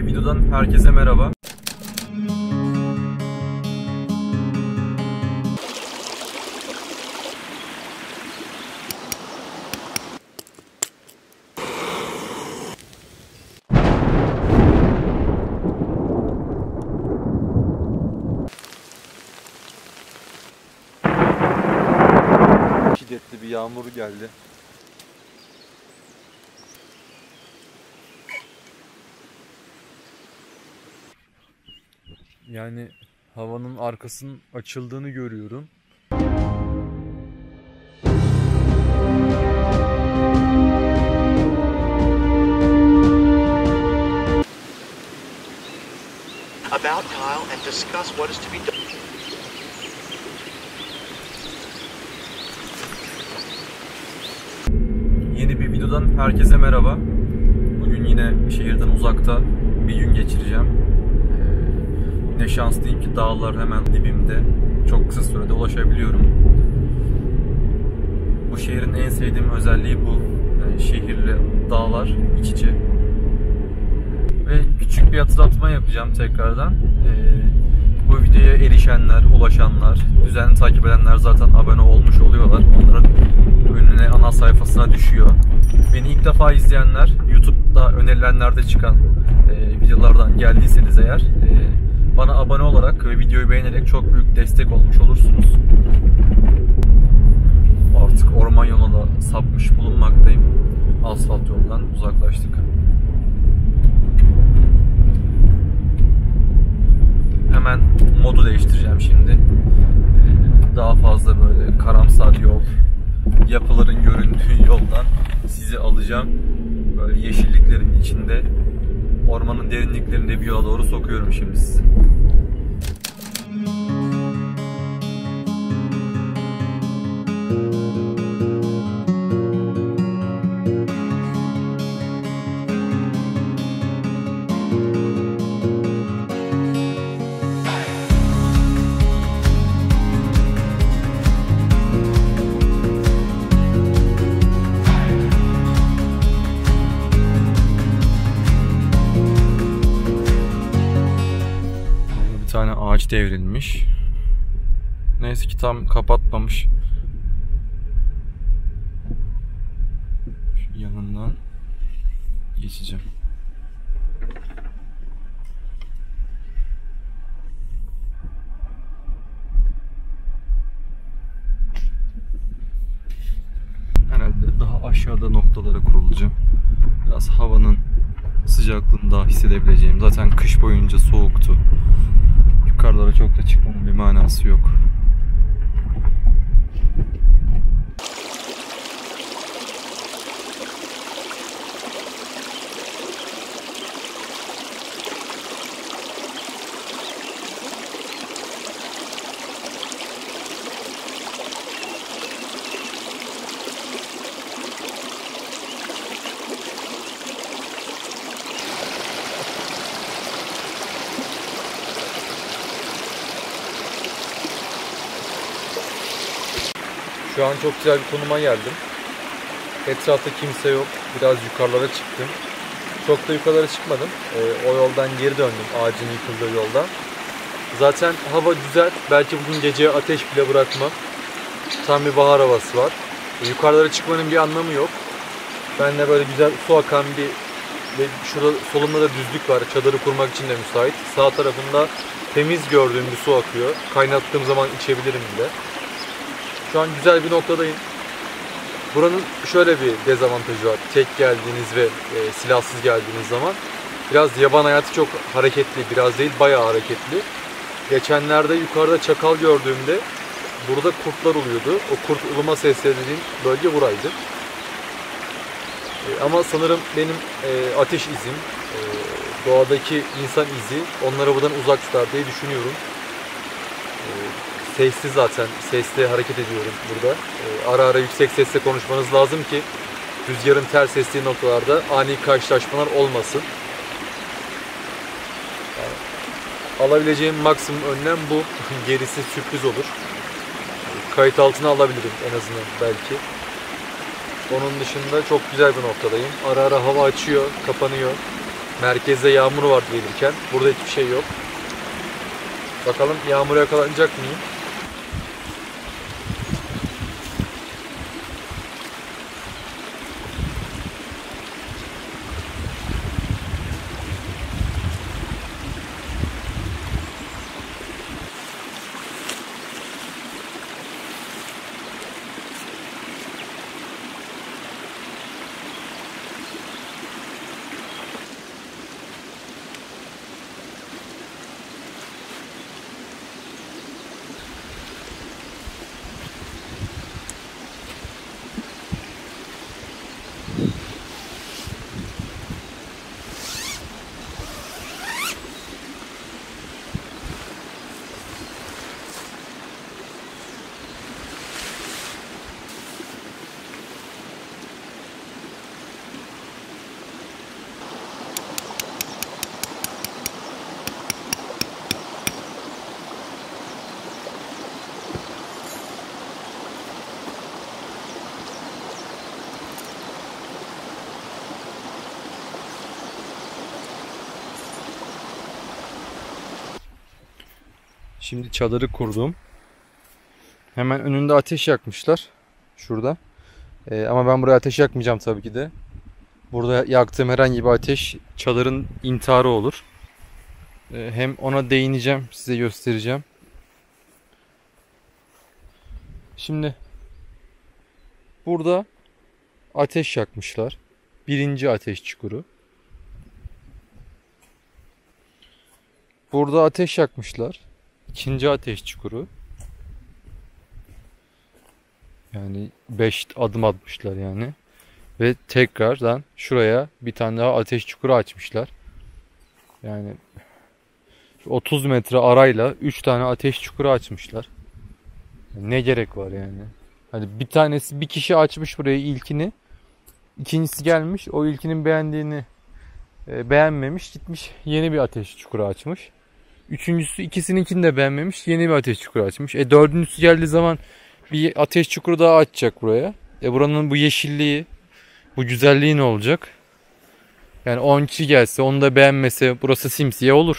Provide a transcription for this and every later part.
bir videodan herkese merhaba. Şiddetli bir yağmur geldi. Yani havanın arkasının açıldığını görüyorum. About Kyle and discuss what is to be done. Yeni bir videodan herkese merhaba. Bugün yine şehirden uzakta bir gün geçireceğim. Ne şanslıyım ki dağlar hemen dibimde. Çok kısa sürede ulaşabiliyorum. Bu şehrin en sevdiğim özelliği bu. Yani şehirle dağlar iç içe. Ve küçük bir hatırlatma yapacağım tekrardan. Bu videoya erişenler, ulaşanlar, düzenli takip edenler zaten abone olmuş oluyorlar. Onların önüne, ana sayfasına düşüyor. Beni ilk defa izleyenler, YouTube'da önerilenlerde çıkan videolardan geldiyseniz eğer bana abone olarak ve videoyu beğenerek çok büyük destek olmuş olursunuz. Artık orman yoluna sapmış bulunmaktayım. Asfalt yoldan uzaklaştık. Hemen modu değiştireceğim şimdi. Daha fazla böyle karamsar yol, yapıların göründüğü yoldan sizi alacağım. Böyle yeşilliklerin içinde, ormanın derinliklerinde bir yola doğru sokuyorum şimdi sizi. Bir tane ağaç devrilmiş. Neyse ki tam kapatmamış. Şu yanından geçeceğim. Herhalde daha aşağıda noktalara kurulacağım. Biraz havanın sıcaklığını daha hissedebileceğim. Zaten kış boyunca soğuktu. Yukarılara çok da çıkmanın bir manası yok. Şu an çok güzel bir konuma geldim. Etrafta kimse yok. Biraz yukarılara çıktım. Çok da yukarılara çıkmadım. O yoldan geri döndüm. Ağacın yıkıldığı yoldan. Zaten hava güzel. Belki bugün gece ateş bile bırakmam. Tam bir bahar havası var. Yukarılara çıkmanın bir anlamı yok. Ben de böyle güzel su akan bir ve şurada solumda da düzlük var. Çadırı kurmak için de müsait. Sağ tarafında temiz gördüğüm bir su akıyor. Kaynattığım zaman içebilirim bile. Şu an güzel bir noktadayım. Buranın şöyle bir dezavantajı var. Tek geldiğiniz ve silahsız geldiğiniz zaman biraz yaban hayatı çok hareketli. Biraz değil, bayağı hareketli. Geçenlerde yukarıda çakal gördüğümde burada kurtlar uluyordu. O kurt uluma sesleri dediğim bölge buraydı. Ama sanırım benim ateş izim, doğadaki insan izi onları buradan uzak tutar diye düşünüyorum. Sesli zaten, sesli hareket ediyorum burada. Ara ara yüksek sesle konuşmanız lazım ki rüzgarın ters estiği noktalarda ani karşılaşmalar olmasın. Yani, alabileceğim maksimum önlem bu. Gerisi sürpriz olur. Kayıt altına alabilirim en azından belki. Onun dışında çok güzel bir noktadayım. Ara ara hava açıyor, kapanıyor. Merkezde yağmur var gelirken. Burada hiçbir şey yok. Bakalım yağmura yakalanacak mıyım? Şimdi çadırı kurdum. Hemen önünde ateş yakmışlar. Şurada. Ama ben buraya ateş yakmayacağım tabii ki de. Burada yaktığım herhangi bir ateş çadırın intiharı olur. Hem ona değineceğim, size göstereceğim. Şimdi burada ateş yakmışlar. Birinci ateş çukuru. Burada ateş yakmışlar. İkinci ateş çukuru. Yani 5 adım atmışlar yani. Ve tekrardan şuraya bir tane daha ateş çukuru açmışlar. Yani 30 metre arayla 3 tane ateş çukuru açmışlar. Ne gerek var yani? Hani bir tanesi, bir kişi açmış burayı ilkini. İkincisi gelmiş, o ilkinin beğendiğini beğenmemiş, gitmiş yeni bir ateş çukuru açmış. Üçüncüsü ikisininkini de beğenmemiş, yeni bir ateş çukuru açmış. Dördüncüsü geldiği zaman bir ateş çukuru daha açacak buraya. Buranın bu yeşilliği, bu güzelliği ne olacak? Yani 10 kişi gelse, onu da beğenmese burası simsiyah olur.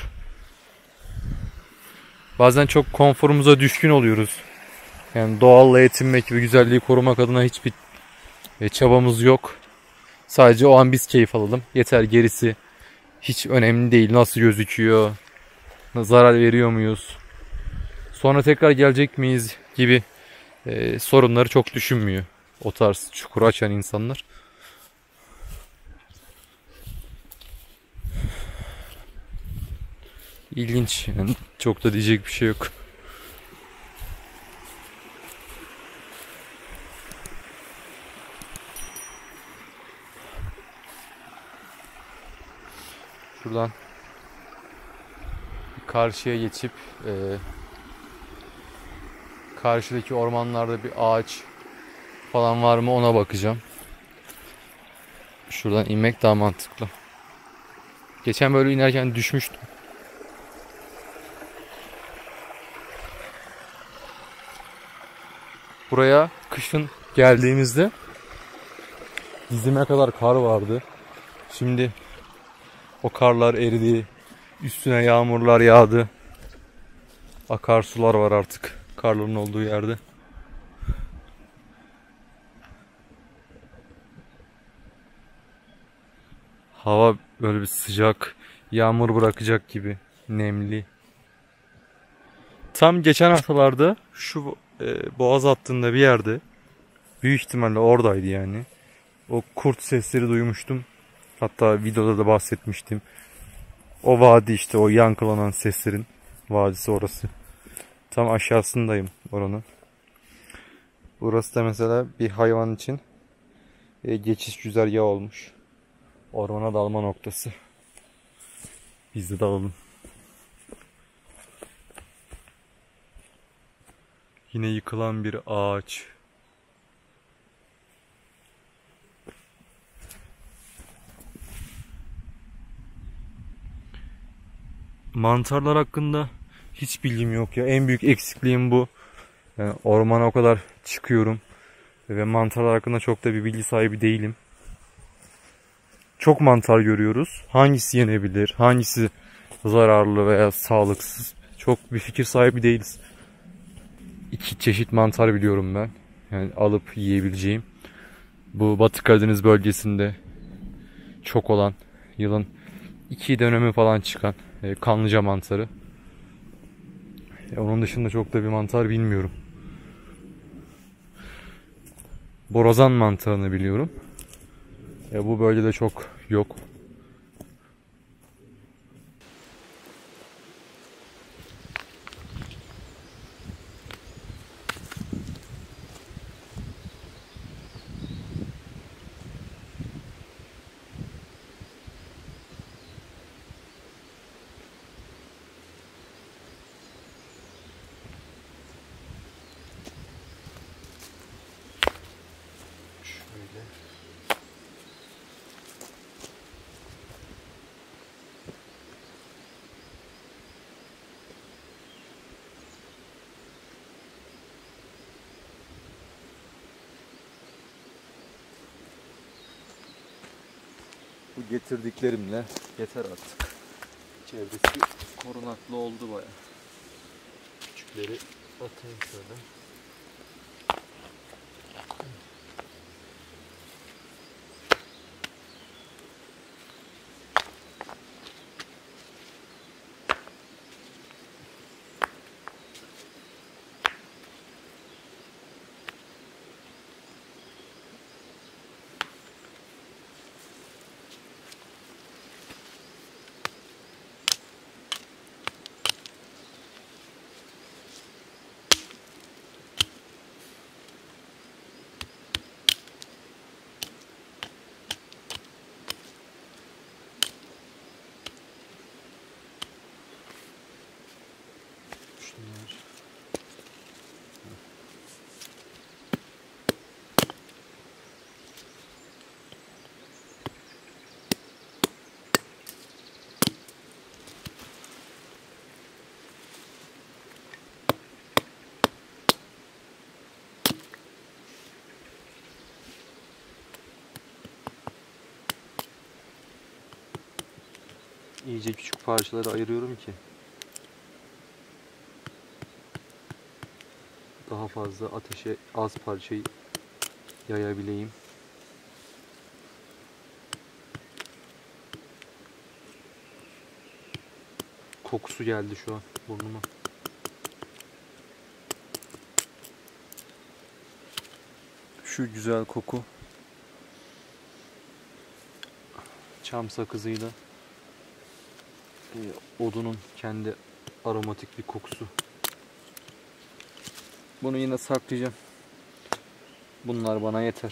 Bazen çok konforumuza düşkün oluyoruz. Yani doğalla yetinmek ve güzelliği korumak adına hiçbir çabamız yok. Sadece o an biz keyif alalım. Yeter, gerisi hiç önemli değil. Nasıl gözüküyor? Zarar veriyor muyuz? Sonra tekrar gelecek miyiz gibi sorunları çok düşünmüyor. O tarz çukur açan insanlar. İlginç. Yani çok da diyecek bir şey yok. Şuradan karşıya geçip karşıdaki ormanlarda bir ağaç falan var mı ona bakacağım. Şuradan inmek daha mantıklı. Geçen böyle inerken düşmüştüm. Buraya kışın geldiğimizde dizime kadar kar vardı. Şimdi o karlar eridi. Üstüne yağmurlar yağdı. Akarsular var artık karların olduğu yerde. Hava böyle bir sıcak, yağmur bırakacak gibi, nemli. Tam geçen haftalarda şu boğaz hattında bir yerde, büyük ihtimalle oradaydı yani. O kurt sesleri duymuştum. Hatta videoda da bahsetmiştim. O vadi işte, o yankılanan seslerin vadisi orası. Tam aşağısındayım oranın. Burası da mesela bir hayvan için geçiş güzergahı olmuş. Ormana dalma noktası. Biz de dalalım. Yine yıkılan bir ağaç. Mantarlar hakkında hiç bilgim yok ya. En büyük eksikliğim bu. Yani ormana o kadar çıkıyorum ve mantarlar hakkında çok da bir bilgi sahibi değilim. çok mantar görüyoruz. Hangisi yenebilir, hangisi zararlı veya sağlıksız çok bir fikir sahibi değiliz. 2 çeşit mantar biliyorum ben. Yani alıp yiyebileceğim. Bu Batı Karadeniz bölgesinde çok olan, yılın 2 dönemi falan çıkan kanlıca mantarı. Onun dışında çok da bir mantar bilmiyorum. Borazan mantarını biliyorum. Bu bölgede çok yok. Bu getirdiklerimle yeter artık. Çevresi korunaklı oldu baya. Küçükleri atayım şöyle. İyice küçük parçalara ayırıyorum ki daha fazla ateşe az parçayı yayabileyim. Kokusu geldi şu an burnuma. Şu güzel koku çam sakızıyla odunun kendi aromatik bir kokusu. Bunu yine saklayacağım. Bunlar bana yeter.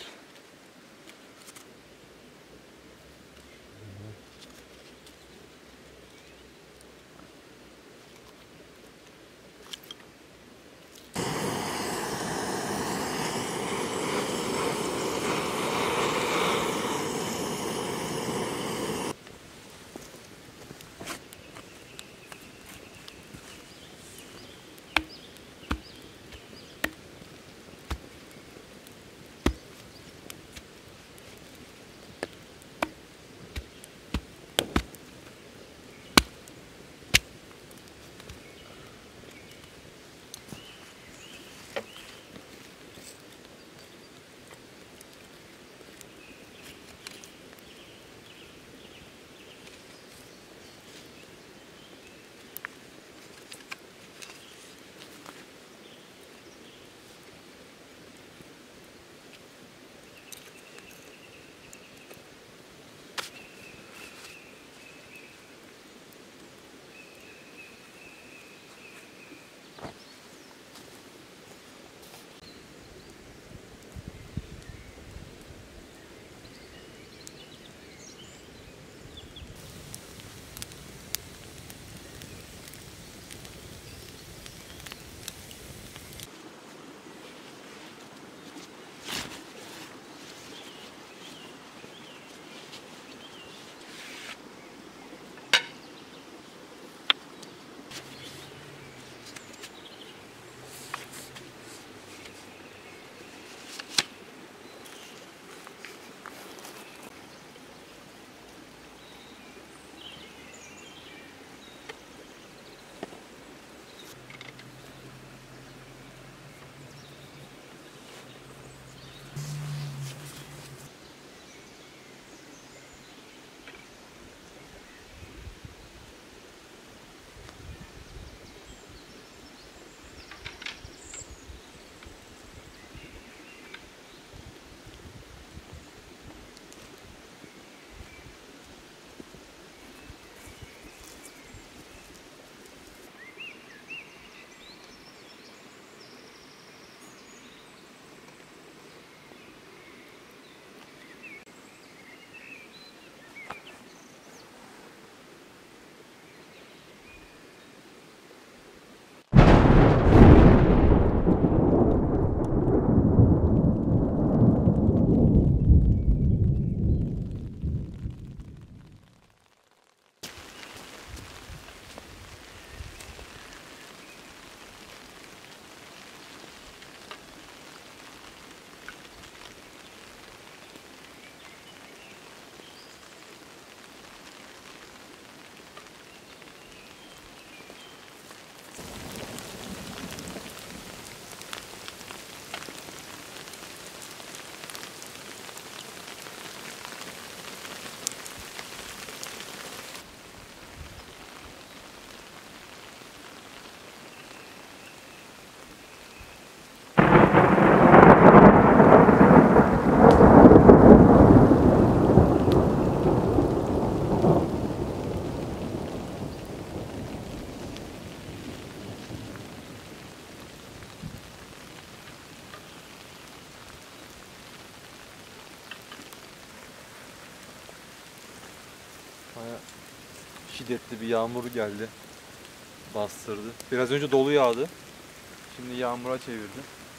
Bayağı şiddetli bir yağmur geldi. Bastırdı. Biraz önce dolu yağdı. Şimdi yağmura çevirdi.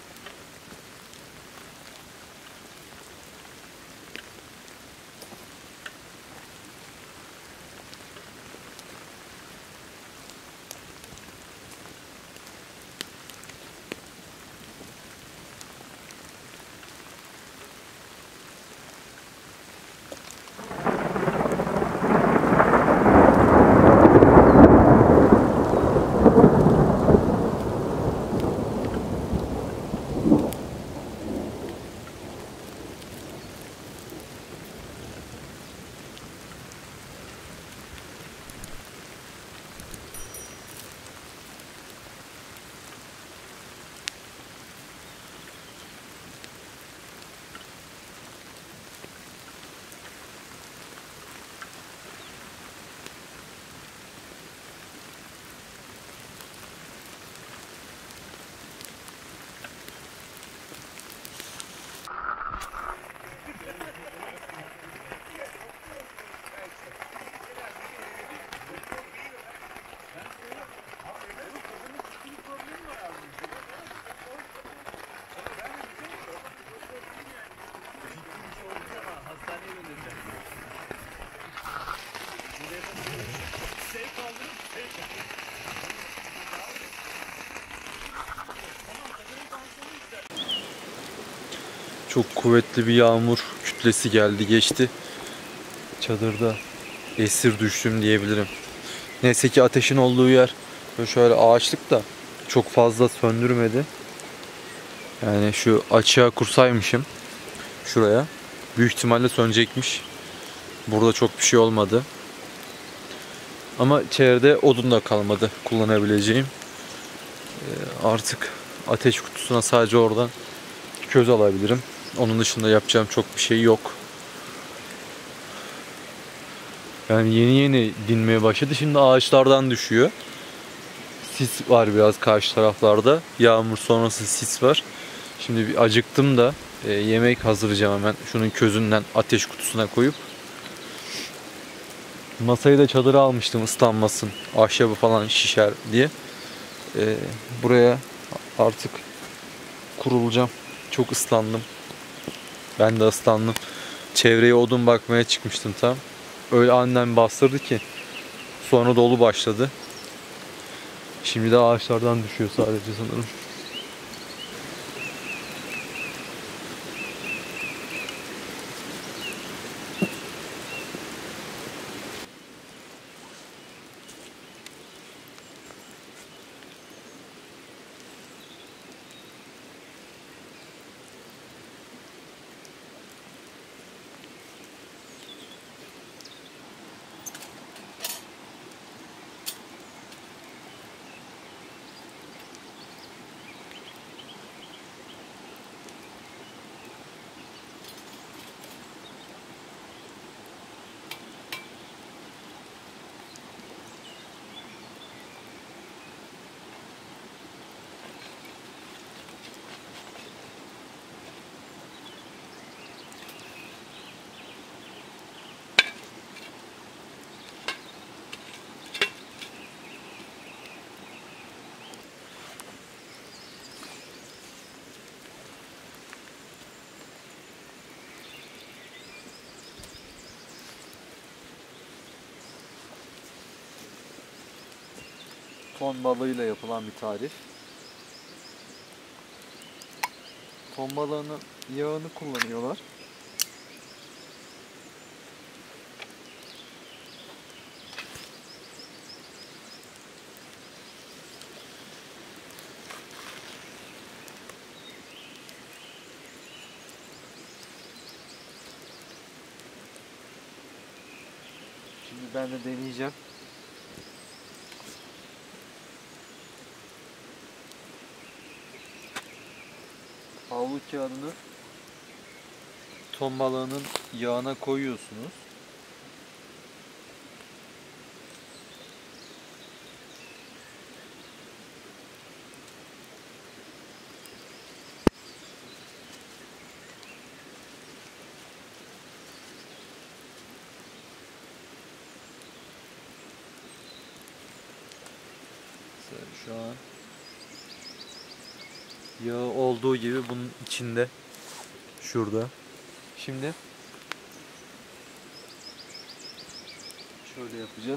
Çok kuvvetli bir yağmur kütlesi geldi geçti. Çadırda esir düştüm diyebilirim. Neyse ki ateşin olduğu yer şöyle ağaçlık da çok fazla söndürmedi. Yani şu açığa kursaymışım şuraya. Büyük ihtimalle sönecekmiş. Burada çok bir şey olmadı. Ama çevrede odun da kalmadı kullanabileceğim. Artık ateş kutusuna sadece oradan köz alabilirim. Onun dışında yapacağım çok bir şey yok. Yani yeni yeni dinmeye başladı. Şimdi ağaçlardan düşüyor. Sis var biraz karşı taraflarda. Yağmur sonrası sis var. Şimdi bir acıktım da yemek hazırlayacağım hemen. Şunun közünden ateş kutusuna koyup. Masayı da çadıra almıştım ıslanmasın. Ahşabı falan şişer diye. Buraya artık kurulacağım. Çok ıslandım. Ben de ıslandım. Çevreye odun bakmaya çıkmıştım tam. Öyle annem bastırdı ki. Sonra dolu başladı. Şimdi de ağaçlardan düşüyor sadece sanırım. Ton balığıyla yapılan bir tarif. Ton balığının yağını kullanıyorlar. Şimdi ben de deneyeceğim. Havlu kağıdını ton balığının yağına koyuyorsunuz. Şu an yağı olduğu gibi bunun içinde, şurada. Şimdi şöyle yapacağız.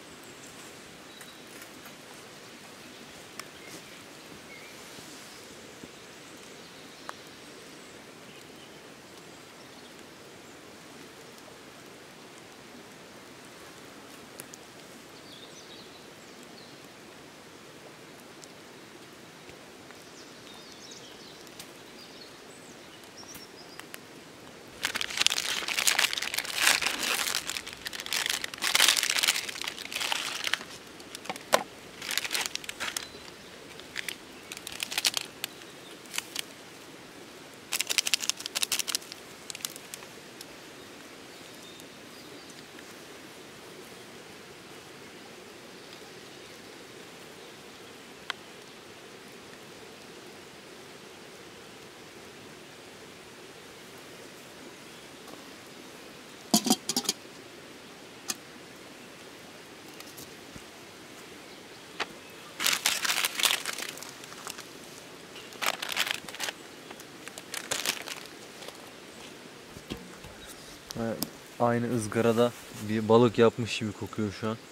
Aynı ızgarada bir balık yapmış gibi kokuyor şu an.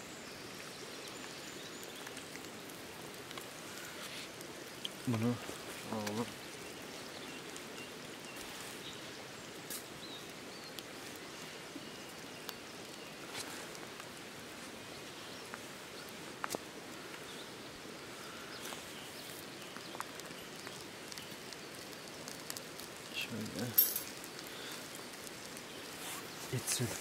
Bunu alalım. Şöyle getirelim.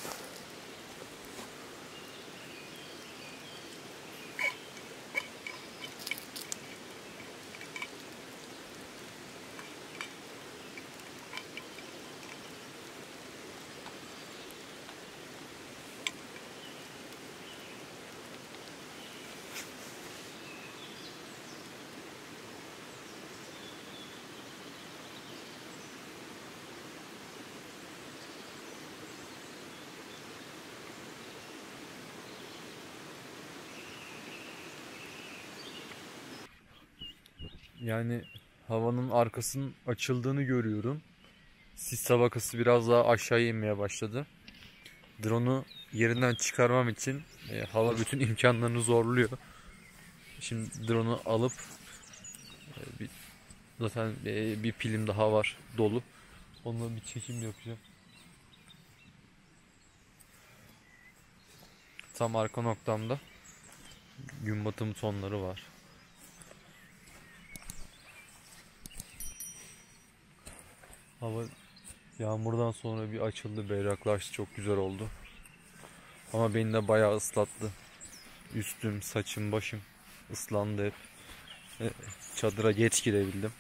Yani havanın arkasının açıldığını görüyorum. Sis tabakası biraz daha aşağıya inmeye başladı. Drone'u yerinden çıkarmam için hava bütün imkanlarını zorluyor. Şimdi drone'u alıp zaten bir pilim daha var dolu. Onunla bir çekim yapacağım. Tam arka noktamda gün batımı tonları var. Hava yağmurdan sonra bir açıldı, berraklaştı, çok güzel oldu. Ama beni de bayağı ıslattı. Üstüm, saçım, başım ıslandı hep. Çadıra geç girebildim.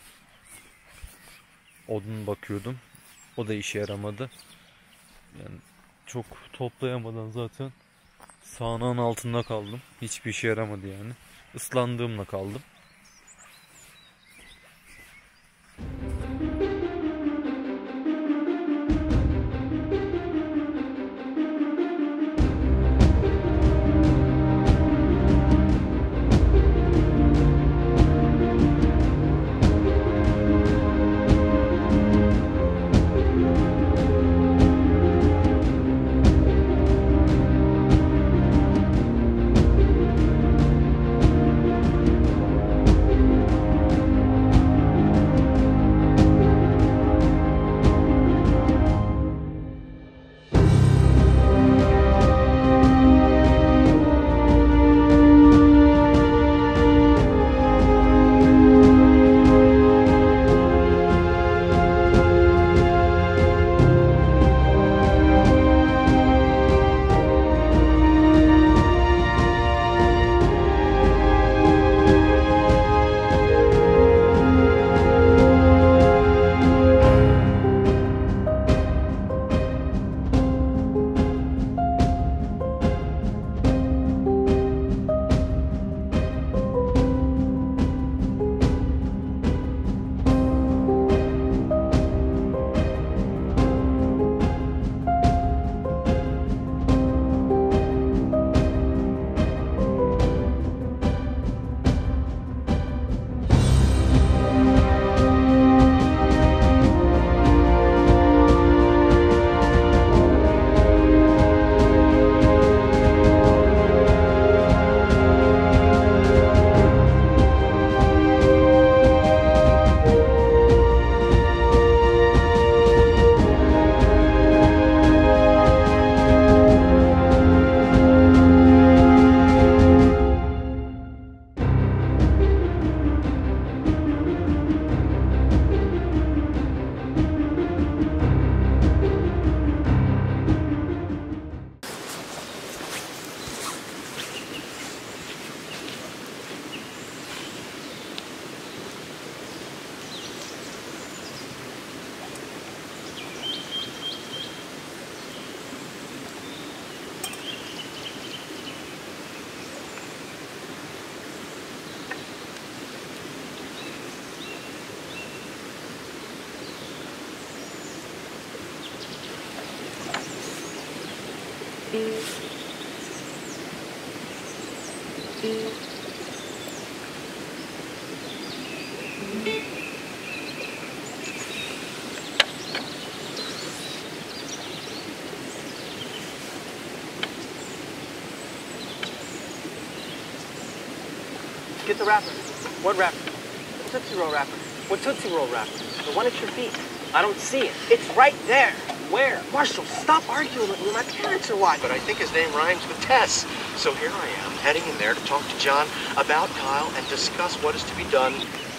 Odun bakıyordum. O da işe yaramadı. Yani çok toplayamadan zaten sağanağın altında kaldım. Hiçbir işe yaramadı yani. Islandığımla kaldım. Get the wrapper. What wrapper? The Tootsie Roll wrapper. What Tootsie Roll wrapper? The one at your feet. I don't see it. It's right there. Where? Marshall, stop arguing with me. My parents are watching. But I think his name rhymes with Tess. So here I am, heading in there to talk to John about Kyle and discuss what is to be done